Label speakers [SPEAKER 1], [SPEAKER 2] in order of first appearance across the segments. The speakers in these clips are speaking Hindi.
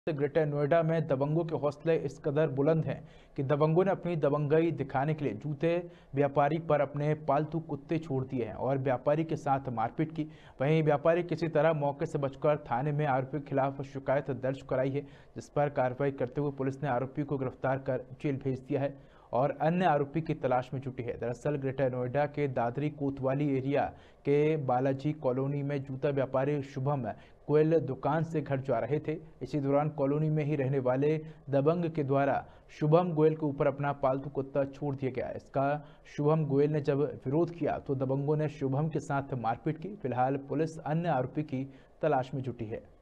[SPEAKER 1] ग्रेटर नोएडा में दबंगों के हौसले इस कदर बुलंद हैं कि दबंगों ने अपनी दबंगई दिखाने के लिए जूते व्यापारी पर अपने पालतू कुत्ते छोड़ दिए हैं और व्यापारी के साथ मारपीट की। वहीं व्यापारी किसी तरह मौके से बचकर थाने में आरोपी के खिलाफ शिकायत दर्ज कराई है, जिस पर कार्रवाई करते हुए पुलिस ने आरोपी को गिरफ्तार कर जेल भेज दिया है और अन्य आरोपी की तलाश में जुटी है। दरअसल ग्रेटर नोएडा के दादरी कोतवाली एरिया के बालाजी कॉलोनी में जूता व्यापारी शुभम गोयल दुकान से घर जा रहे थे। इसी दौरान कॉलोनी में ही रहने वाले दबंग के द्वारा शुभम गोयल के ऊपर अपना पालतू कुत्ता छोड़ दिया गया। इसका शुभम गोयल ने जब विरोध किया तो दबंगों ने शुभम के साथ मारपीट की। फिलहाल पुलिस अन्य आरोपी की तलाश में जुटी है।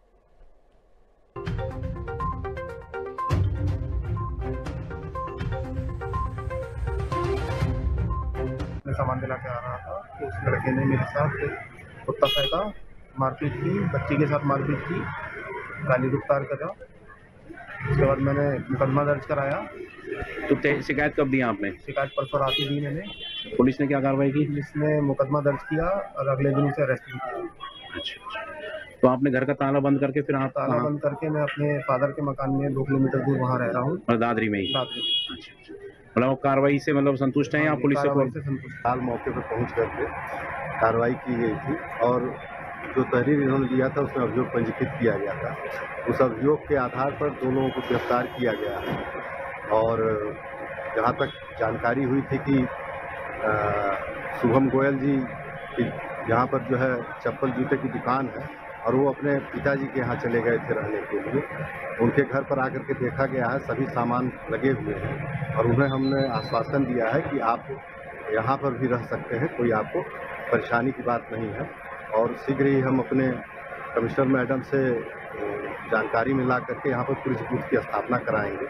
[SPEAKER 2] मैं सामान दिला के आ रहा था तो उस लड़के ने मेरे साथ कुत्ता फेंका, मारपीट की, बच्ची के साथ मारपीट की, गाली गुफ्तार करा। उसके बाद मैंने मुकदमा दर्ज कराया।
[SPEAKER 3] तो शिकायत कब दी आपने?
[SPEAKER 2] शिकायत परसों रात ही दी मैंने।
[SPEAKER 3] पुलिस ने क्या कार्रवाई की?
[SPEAKER 2] पुलिस ने मुकदमा दर्ज किया और अगले दिन उसे अरेस्ट भी किया।
[SPEAKER 3] अच्छा, तो आपने घर का ताला बंद करके फिर आप
[SPEAKER 2] ताला बंद करके मैं अपने फादर के मकान में 2 किलोमीटर दूर वहाँ रह रहा हूँ,
[SPEAKER 3] दादरी में ही।
[SPEAKER 2] दादरी।
[SPEAKER 3] अच्छा, मतलब कार्रवाई से मतलब संतुष्ट हैं या पुलिस से
[SPEAKER 2] संतुष्ट?
[SPEAKER 4] हाल मौके पर पहुंच करके कार्रवाई की गई थी और जो तहरीर इन्होंने दिया था उसमें अभियोग पंजीकृत किया गया था। उस अभियोग के आधार पर 2 लोगों को गिरफ्तार किया गया है और जहां तक जानकारी हुई थी कि शुभम गोयल जी की यहाँ पर जो है चप्पल जूते की दुकान है और वो अपने पिताजी के यहाँ चले गए थे रहने के लिए। उनके घर पर आकर के देखा गया है, सभी सामान लगे हुए हैं और उन्हें हमने आश्वासन दिया है कि आप यहाँ पर भी रह सकते हैं, कोई आपको परेशानी की बात नहीं है। और शीघ्र ही हम अपने कमिश्नर मैडम से जानकारी मिला करके यहाँ पर पुलिस बूथ की स्थापना कराएंगे।